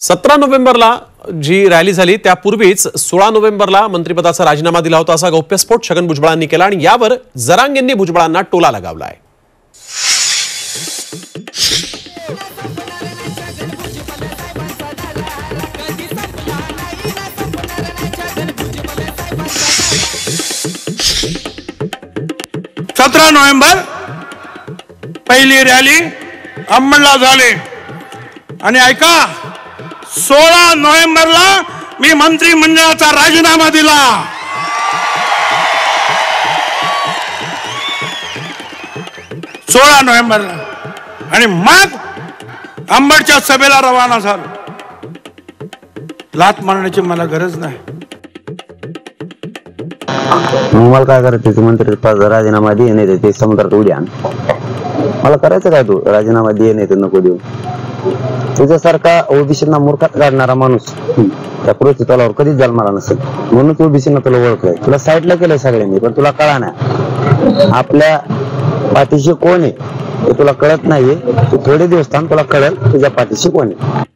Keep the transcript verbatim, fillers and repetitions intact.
सतरा नोव्हेंबरला जी रॅली झाली त्यापूर्वीच सोळा नोव्हेंबरला मंत्रिपदाचा राजीनामा दिला होता असा गौप्यस्फोट छगन भुजबळांनी केला आणि यावर जरांगेंनी भुजबळांना टोला लगावलाय। सतरा नोव्हेंबर पहिली रॅली अंबडला झाली आणि ऐका सोळा नोव्हेंबरला मी मंत्रिमंडळाचा राजीनामा दिला। सोळा नोव्हेंबरला आणि मग अंबडच्या सभेला रवाना झालो। लात मारण्याची मला गरज नाही। मला काय करायचं मंत्री राजीनामा दे नाही ते समुद्रात उडी आण। मला करायचं काय तू राजीनामा दे नाही तर नको देऊ। तुझ्यासारखा ओबीसीना मूर्खात काढणारा माणूस त्या पृथ्वी तलावर कधीच जन्माला नसेल म्हणून तू ओबीसीना तुला ओळखलंय। तुला साईडला केलंय सगळ्यांनी पण तुला कळा नाही आपल्या पाठीशी कोण आहे ते तुला कळत नाहीये। तू थोडे दिवस थांब तुला कळेल तुझ्या पाठीशी कोण आहे।